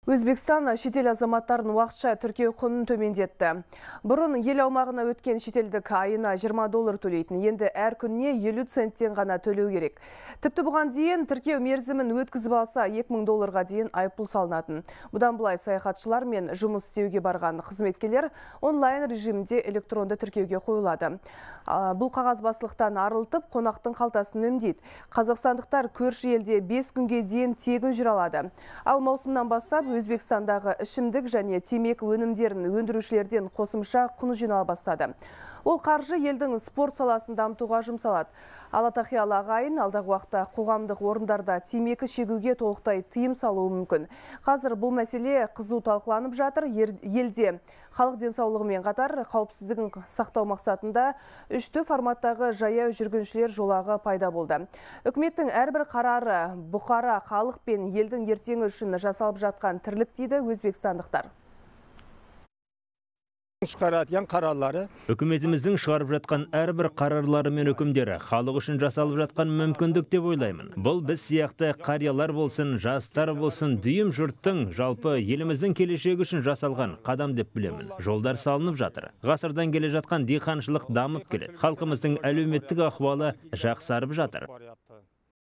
Өзбекстан шетел азаматтарын уақытша тіркеу құнын төмендетті. Бұрын ел аумағына өткен шетелдік айына $20 төлейтін, енді әр күніне 50 центтен ғана төлеу керек. Тіпті бұған дейін тіркеу мерзімін өткізіп алса $2000-ға дейін айыппұл салынатын. Бұдан былай саяхатшылар мен жұмыс істеуге барған қызметкерлер онлайн режимде электронды тіркеуге қойылады. Бұл қағазбастылықтан арылтып, қонақтың қалтасын үнемдейді. Қазақстандықтар көрші елде 5 күнге дейін тегін жүре алады. Ал маусымнан бастап Өзбекстандағы ішімдік және темекі өнімдерін өндірушілерден қосымша құн жинала бастады. Ол қаржы елдің спорт саласын дамытуға жұмсалады. Алатахиял ағайын алдағы уақытта қоғамдық орындарда темекі шегуге толықтай тыйым салуы мүмкін. Қазір бұл мәселе қызу талқыланып жатыр. Елде халық денсаулығымен қатар қауіпсіздігін сақтау мақсатында 3 форматтағы жаяу жүргіншілер жолағы пайда болды. Үкіметтің әрбір қарары бұқара, халық пен елдің ертеңі үшін жасалып жатқан тірлік дейді өзбекстандықтар. Шығаратын қарарлары үкіметіміздің шығарып жатқан әрбір қарарлары мен үкімдері халық үшін жасалып жатқан мүмкіндік деп ойлаймын. Бұл біз сияқты қариялар болсын, жастар болсын, дүйім жұрттың, жалпы еліміздің келешегі үшін жасалған қадам деп білемін. Жолдар салынып жатыр. Ғасырдан келе жатқан диқаншылық дамып келеді. Халқымыздың әлеуметтік ахуалы жақсарып жатыр.